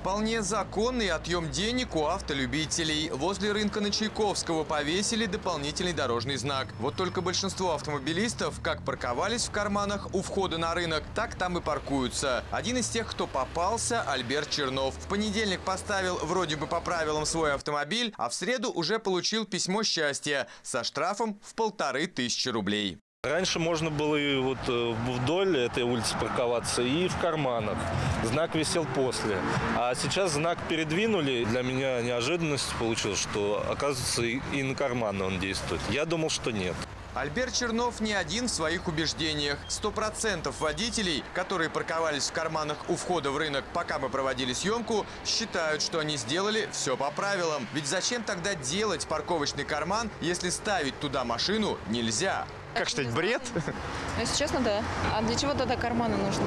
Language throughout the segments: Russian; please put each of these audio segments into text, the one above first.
Вполне законный отъем денег у автолюбителей. Возле рынка на Чайковского повесили дополнительный дорожный знак. Вот только большинство автомобилистов как парковались в карманах у входа на рынок, так там и паркуются. Один из тех, кто попался, Альберт Чернов. В понедельник поставил вроде бы по правилам свой автомобиль, а в среду уже получил письмо счастья со штрафом в 1500 рублей. Раньше можно было и вот вдоль этой улицы парковаться и в карманах. Знак висел после. А сейчас знак передвинули. Для меня неожиданность получилась, что, оказывается, и на карманы он действует. Я думал, что нет. Альберт Чернов не один в своих убеждениях. 100% водителей, которые парковались в карманах у входа в рынок, пока мы проводили съемку, считают, что они сделали все по правилам. Ведь зачем тогда делать парковочный карман, если ставить туда машину нельзя? Как считать, бред? Если честно, да. А для чего тогда карманы нужны?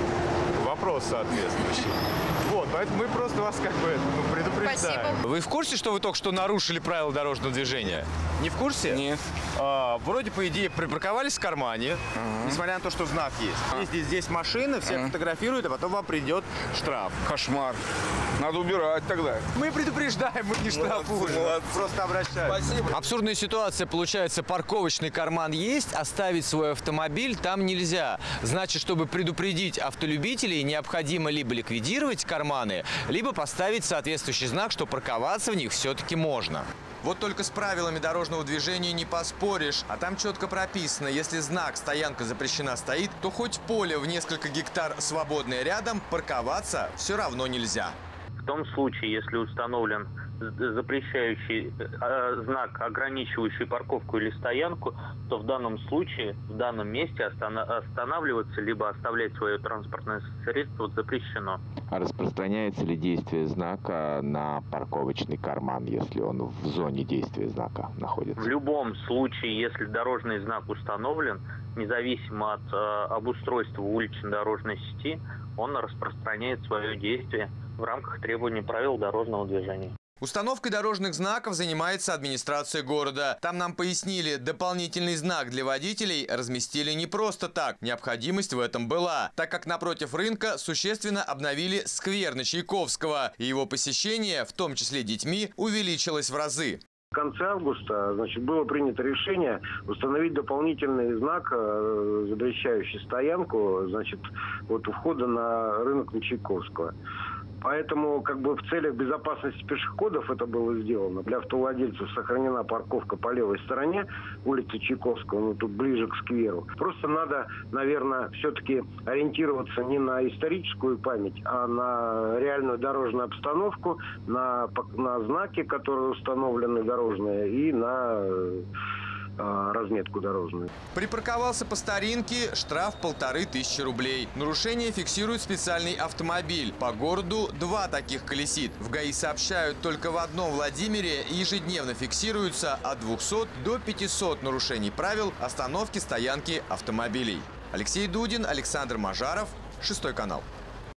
Вопрос соответствующий. Вот, поэтому мы просто вас как бы предупреждаем. Спасибо. Вы в курсе, что вы только что нарушили правила дорожного движения? Не в курсе? Нет. Вроде, по идее, припарковались в кармане, несмотря на то, что знак есть. Если здесь машины, всех фотографируют, а потом вам придет штраф. Кошмар. Надо убирать тогда. Мы предупреждаем, мы не штрафуем. Просто обращаемся. Спасибо. Абсурдная ситуация получается. Парковочный карман есть, оставить свой автомобиль там нельзя. Значит, чтобы предупредить автолюбителей, необходимо либо ликвидировать карманы, либо поставить соответствующий знак, что парковаться в них все-таки можно. Вот только с правилами дорожного движения не поспоришь. А там четко прописано, если знак «Стоянка запрещена» стоит, то хоть поле в несколько гектар свободное рядом, парковаться все равно нельзя. В том случае, если установлен запрещающий знак, ограничивающий парковку или стоянку, то в данном случае, в данном месте останавливаться либо оставлять свое транспортное средство запрещено. А распространяется ли действие знака на парковочный карман, если он в зоне действия знака находится? В любом случае, если дорожный знак установлен, независимо от обустройства улично-дорожной сети, он распространяет свое действие в рамках требований правил дорожного движения. Установкой дорожных знаков занимается администрация города. Там нам пояснили, дополнительный знак для водителей разместили не просто так. Необходимость в этом была, так как напротив рынка существенно обновили сквер на Чайковского. И его посещение, в том числе детьми, увеличилось в разы. В конце августа, было принято решение установить дополнительный знак, запрещающий стоянку, вот у входа на рынок на Чайковского. Поэтому, в целях безопасности пешеходов это было сделано. Для автовладельцев сохранена парковка по левой стороне улицы Чайковского, тут ближе к скверу. Просто надо, наверное, все-таки ориентироваться не на историческую память, а на реальную дорожную обстановку, на знаки, которые установлены дорожные, и на разметку дорожную. Припарковался по старинке, штраф 1500 рублей. Нарушение фиксирует специальный автомобиль. По городу 2 таких колесит. В ГАИ сообщают, только в одном Владимире ежедневно фиксируется от 200 до 500 нарушений правил остановки, стоянки автомобилей. Алексей Дудин, Александр Мажаров, 6 канал.